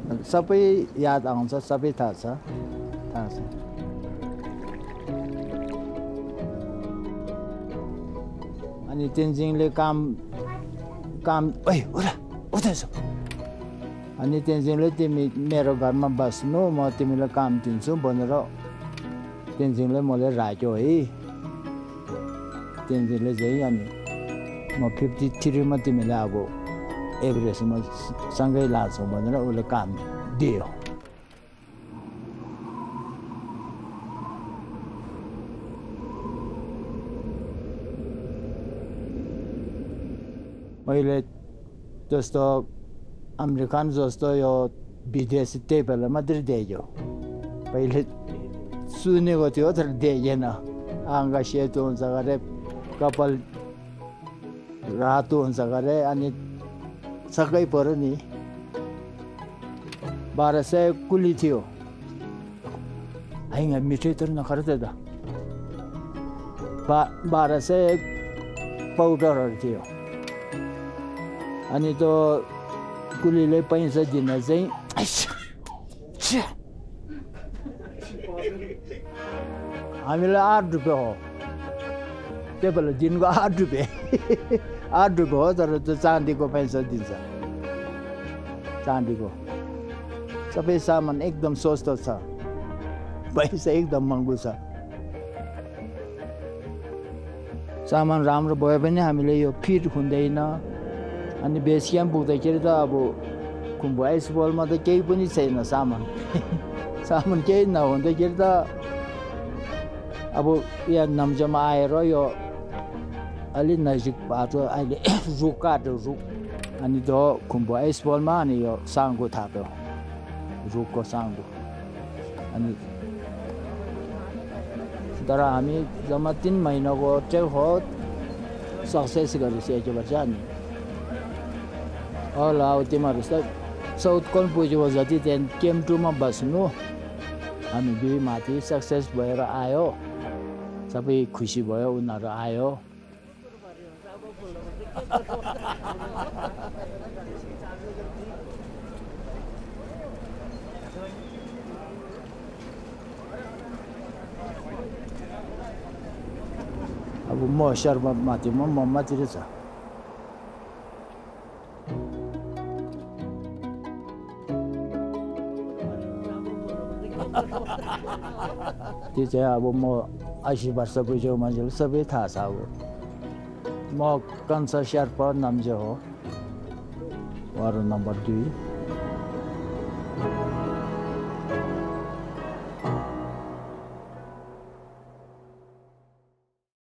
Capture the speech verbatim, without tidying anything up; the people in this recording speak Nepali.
सबै याद आउँछ, सबै थाहा छ थाहा छ अनि तेन्जिङले काम काम ओइ उरा उठेछ अनि तेन्जिङले तिमी मेरो घरमा बस्नु, म तिमीलाई काम दिन्छु भनेर तेन्जिङले मलाई राख्यो है। तेन्जिङले चाहिँ अनि म फिफ्टी थ्रीमा तिमीलाई अब एभरेस्टमा सँगै लाग्छौँ भनेर उसले काम दियो। मैले त्यस्तो अमेरिकन जस्तो यो विदेशी त्यही बेला मात्रै देख्यो। पहिले सुनेको थियो तर देखेन। आँग सेतो हुन्छ गरे, कपाल रातो हुन्छ गरे अनि सबै पऱ्यो नि। बाह्र सय कुली थियो। आइङ मिठै तर नखर त बा बाह्र सय पाउडरहरू थियो। अनि त्यो कुलीले पैसा दिन चाहिँ हामीलाई आठ रुपियाँ हो त्यो बेला दिनको आठ रुपियाँ आठ रुपियाँ हो तर त्यो चाँदीको पैसा दिन्छ। चाँदीको सबै सामान एकदम सस्तो छ, पैसा एकदम महँगो छ। सामान राम्रो भयो भने हामीले यो फिट हुँदैन। अनि बेस क्याम्प पुग्दाखेरि त अब खुम्बु आइसफलमा त केही पनि छैन सामान सामान केही नहुँदाखेरि त अब यहाँ नाम्चीमा आएर यो अलि नजिक बाटो अहिले रुख काट्यो रुख अनि त्यो खुम्बु आइसफलमा अनि यो साङ्गो थाप्यो, रुखको साङ्गो। अनि तर हामी जम्मा तिन महिनाको ट्रेक हो सक्सेस गरिसकेको पर्छ। अनि ल अब तिमीहरू साउथ कोन पुगेको जति त्यहाँ केम टूमा बस्नु। हामी दुई माथि सक्सेस भएर आयो, सबै खुसी भयो, उनीहरू आयो। अब म शर्मा माथि म माथितिर छ। त्यो चाहिँ अब म अस्सी वर्ष पुगेको मान्छेले सबै थाहा छ। अब म कन्सा शेर्पा नाम्जे हो, वार्ड नम्बर दुई।